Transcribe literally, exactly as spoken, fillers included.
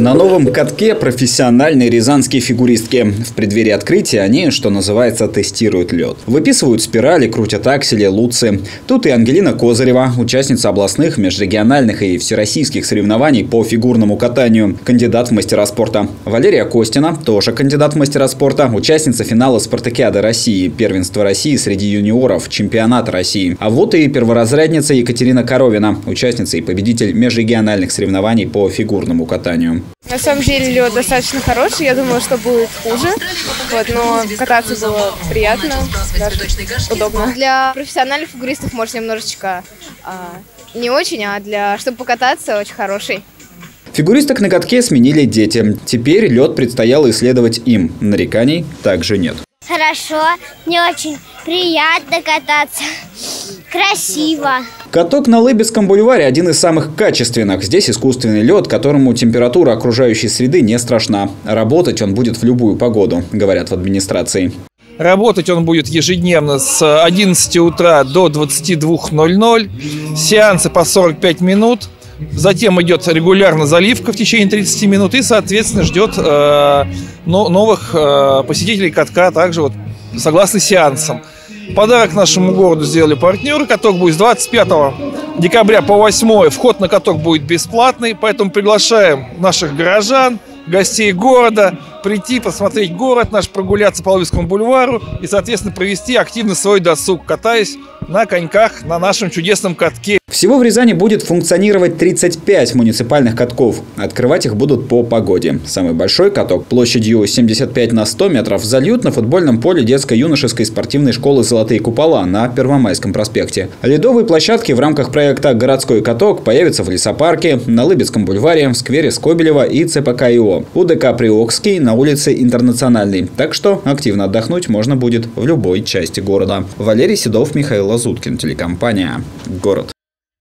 На новом катке профессиональные рязанские фигуристки. В преддверии открытия они, что называется, тестируют лед. Выписывают спирали, крутят аксели, луцы. Тут и Ангелина Козырева, участница областных, межрегиональных и всероссийских соревнований по фигурному катанию, кандидат в мастера спорта. Валерия Костина, тоже кандидат в мастера спорта, участница финала Спартакиады России, первенства России среди юниоров, чемпионата России. А вот и перворазрядница Екатерина Коровина, участница и победитель межрегиональных соревнований по фигурному катанию. На самом деле лед достаточно хороший, я думала, что будет хуже, вот, но кататься было приятно, даже удобно. Для профессиональных фигуристов, может, немножечко а, не очень, а для чтобы покататься, очень хороший. Фигуристок на катке сменили дети. Теперь лед предстояло исследовать им. Нареканий также нет. Хорошо, мне очень приятно кататься, красиво. Каток на Лыбецком бульваре один из самых качественных. Здесь искусственный лед, которому температура окружающей среды не страшна. Работать он будет в любую погоду, говорят в администрации. Работать он будет ежедневно с одиннадцати утра до двадцати двух ноль-ноль. Сеансы по сорок пять минут. Затем идет регулярно заливка в течение тридцати минут. И, соответственно, ждет э, новых э, посетителей катка, также вот согласно сеансам. Подарок нашему городу сделали партнеры. Каток будет с двадцать пятого декабря по восьмое. Вход на каток будет бесплатный. Поэтому приглашаем наших горожан, гостей города прийти, посмотреть город наш, прогуляться по Лыбецкому бульвару и, соответственно, провести активно свой досуг, катаясь на коньках на нашем чудесном катке. Всего в Рязани будет функционировать тридцать пять муниципальных катков. Открывать их будут по погоде. Самый большой каток площадью семьдесят пять на сто метров зальют на футбольном поле детско-юношеской спортивной школы «Золотые купола» на Первомайском проспекте. Ледовые площадки в рамках проекта «Городской каток» появятся в лесопарке, на Лыбецком бульваре, в сквере Скобелева и ЦПК ИО, УДК Приокский на улице Интернациональной. Так что активно отдохнуть можно будет в любой части города. Валерий Седов, Михаил Лазуткин, телекомпания «Город».